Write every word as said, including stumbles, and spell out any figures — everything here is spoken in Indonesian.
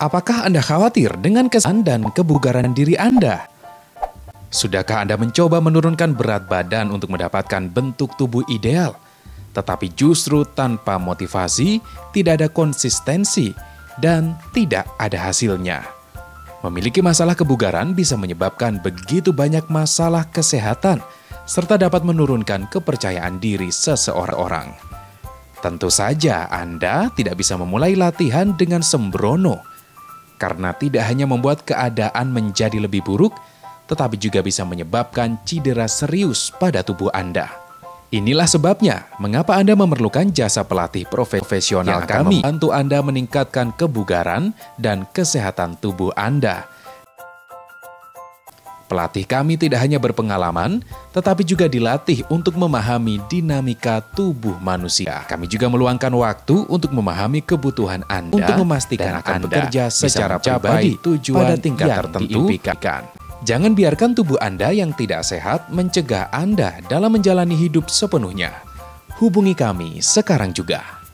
Apakah Anda khawatir dengan kesehatan dan kebugaran diri Anda? Sudahkah Anda mencoba menurunkan berat badan untuk mendapatkan bentuk tubuh ideal? Tetapi justru tanpa motivasi, tidak ada konsistensi, dan tidak ada hasilnya. Memiliki masalah kebugaran bisa menyebabkan begitu banyak masalah kesehatan, serta dapat menurunkan kepercayaan diri seseorang. Tentu saja Anda tidak bisa memulai latihan dengan sembrono, karena tidak hanya membuat keadaan menjadi lebih buruk, tetapi juga bisa menyebabkan cedera serius pada tubuh Anda. Inilah sebabnya mengapa Anda memerlukan jasa pelatih profesional kami, membantu Anda meningkatkan kebugaran dan kesehatan tubuh Anda. Pelatih kami tidak hanya berpengalaman, tetapi juga dilatih untuk memahami dinamika tubuh manusia. Kami juga meluangkan waktu untuk memahami kebutuhan Anda untuk memastikan akan Anda bekerja secara pribadi tujuan pada tingkat tertentu. Diimpikan. Jangan biarkan tubuh Anda yang tidak sehat mencegah Anda dalam menjalani hidup sepenuhnya. Hubungi kami sekarang juga.